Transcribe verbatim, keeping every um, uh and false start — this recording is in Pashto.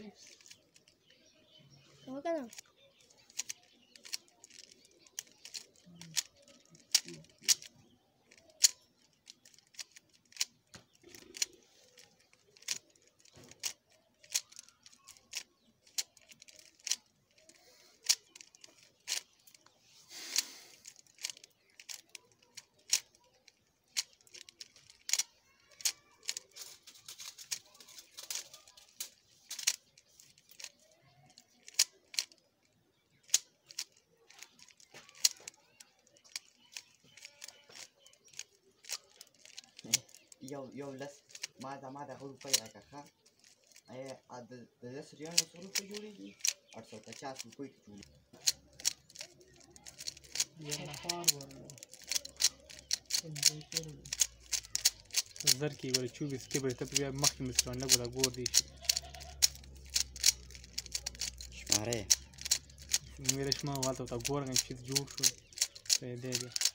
وكذا یو یو لس ما دا ما دغه روپۍ راکړه ښه د لس ریالو څو روپۍ جوړېږي اټ سو پچاس روپۍ جوړېږي زر کې ولې چوبیس کې به ته بیا مخکې مې سره لږ دا ګور دی شي شماره مې رشمه والته تا ګور چې جوړ شو دی دی